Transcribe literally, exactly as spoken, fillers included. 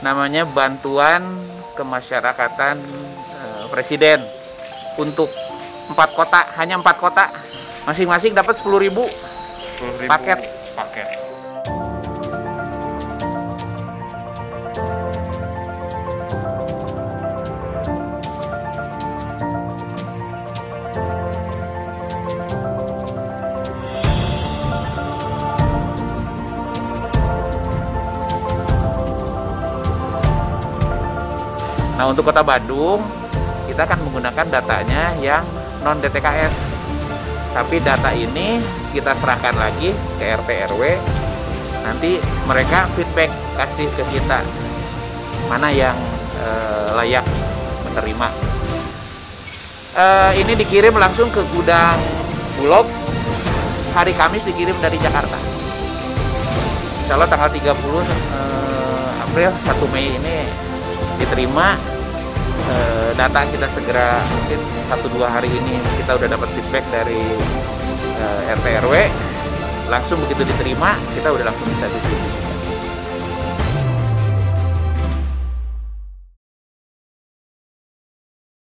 namanya bantuan kemasyarakatan eh, Presiden untuk empat kota, hanya empat kota, masing-masing dapat sepuluh ribu paket. paket. Nah, untuk Kota Bandung, kita akan menggunakan datanya yang non D T K S. Tapi data ini kita serahkan lagi ke R T R W. Nanti mereka feedback kasih ke kita mana yang e, layak menerima. E, ini dikirim langsung ke gudang Bulog. Hari Kamis dikirim dari Jakarta. Insya Allah tanggal tiga puluh e, April, satu Mei ini diterima. E, data kita segera, mungkin satu dua hari ini kita udah dapat feedback dari e, R T R W. Langsung begitu diterima, kita udah langsung bisa distribusi.